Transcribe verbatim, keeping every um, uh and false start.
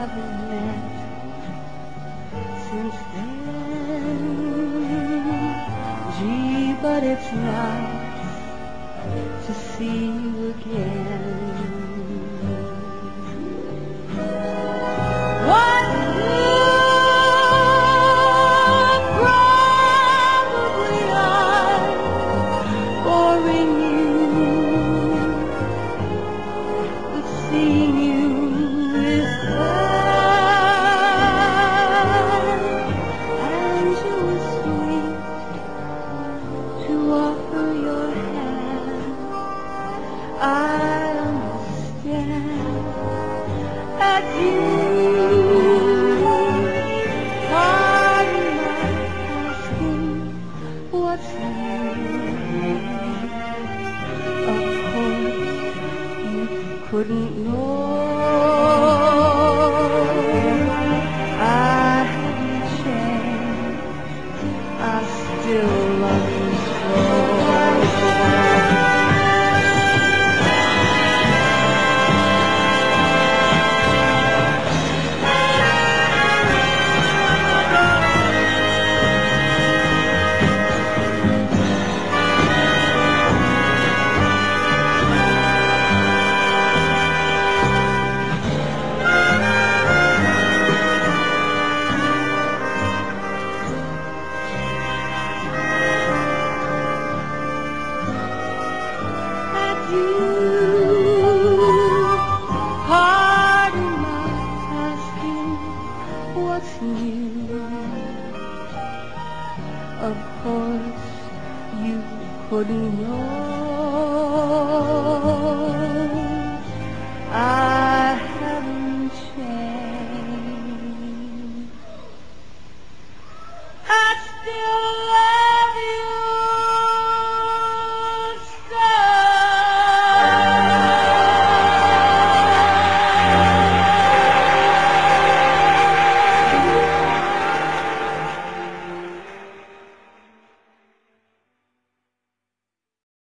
haven't met since then. Gee, but it's nice to see you again. What you probably are boring you, but seeing you is fun, and you were sweet to offer your hand. I understand that you pardon my asking what's new. Of course you couldn't know I haven't changed. I still love you so. Pardon my asking what's new. Of course you couldn't know